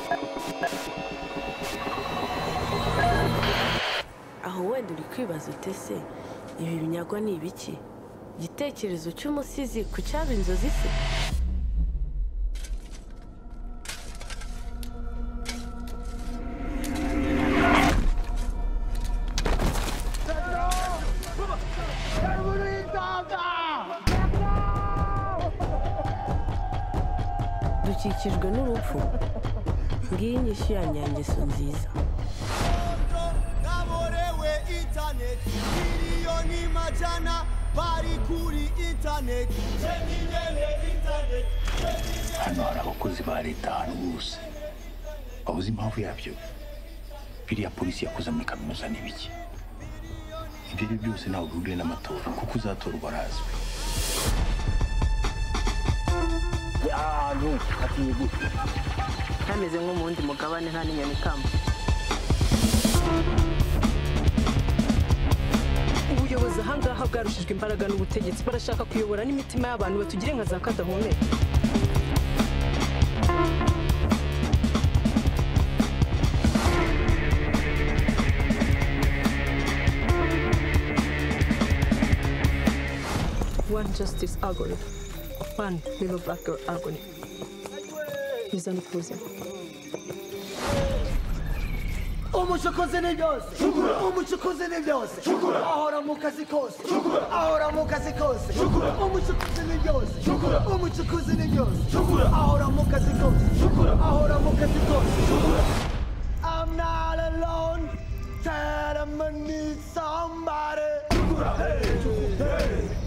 aho wenda uri kwibaza ute se ibi binyagwa ni ibiki igitekerezo cy'umusizi ku cyaba inzozi se dukikijwe n'urupfu ngiyi inyishyu ya nyangeso nziza miliyoni majana bari kuri internet hano hari abakozi ba leta ahantu bose babuze impamvu yabyo biriya polisi yakoze muri kaminuza n'ibiki ibyo byose ntabwo bihuriye n'amatora kuko uzatorwa arazwi ahantu hagiye gute hameze nko mu wundi mugabane nta n'inyoni ikamba ubuyobozi ahangaha bwarushijwe imbaraga n'ubutegetsi barashaka kuyobora n'imitima y'abantu batugire nka za kadahumeka one justice agony one little black girl agony bizana ukuze umucukuzi ni byose umucukuzi ni byose ahora mu kazi kose ahora mu kazi kose umucukuzi ni byose umucukuzi ni byose ahora mu kazi kose ahora mu kazi kose I'm not alone tell them I need somebody hey, hey.